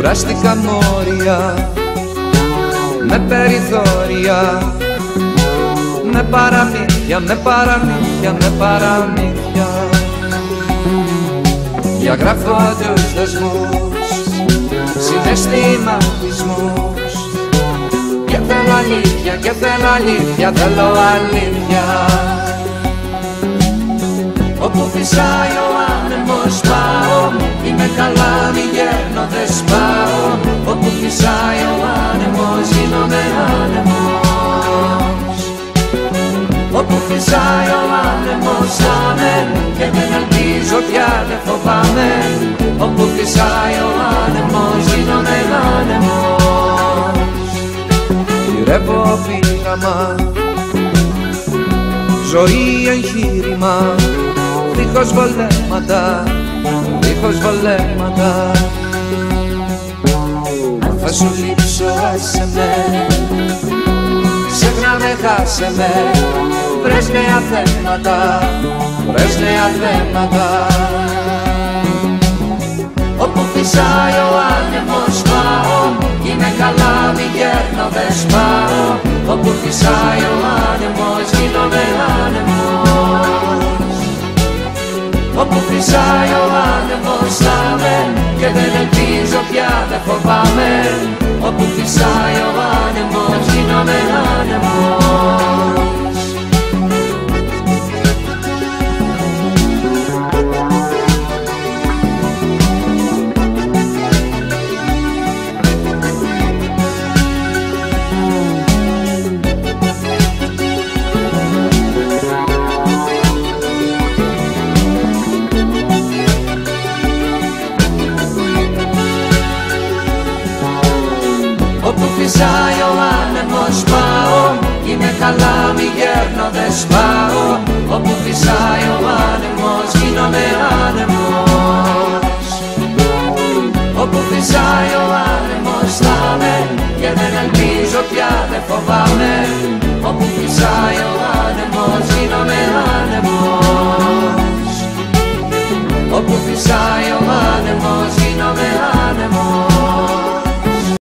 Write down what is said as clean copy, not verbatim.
κουράστηκα μόρια, με περιθώρια, με παραμύθια, με παραμύθια, με παραμύθια. Διαγράφω τους δεσμούς, συναισθηματισμούς, και θέλω αλήθεια, και θέλω αλήθεια, θέλω αλήθεια. Όπου φυσάει ο άνεμος πάω, είμαι καλά, μη γέρνω, δεν σπάω. Όπου φυσάει ο άνεμος γίνομαι άνεμος. Όπου φυσάει ο άνεμος άμε, και δεν ελπίζω πια, δεν φοβάμαι. Όπου φυσάει ο άνεμος γίνομαι άνεμος. Γυρεύω πείραμα, ζωή εγχείρημα, δίχως βολέματα, δίχως βολέματα. Αν θα σου λείψω άσε με, ξέχνα με, χάσε με, βρες νέα θέματα, βρες νέα θέματα. Όπου φυσάει ο άνεμος πάω, είμαι καλά, μη γέρνω, δεν σπάω. Όπου φυσάει ο άνεμος γίνομαι άνεμος. Όπου φυσάει ο άνεμος άμε, και δεν ελπίζω πια, δεν φοβάμαι. Όπου φυσάει ο άνεμος γίνομαι άνεμος. Όπου φυσάει ο άνεμος πάω, είμαι καλά, μη γέρνω, δεν σπάω. Όπου φυσάει ο άνεμος γίνομαι άνεμος. Όπου φυσάει ο άνεμος θα με, και δεν ελπίζω πια, δεν φοβάμαι. Όπου φυσάει ο άνεμος γίνομαι άνεμος. Όπου φυσάει ο άνεμος γίνομαι άνεμος.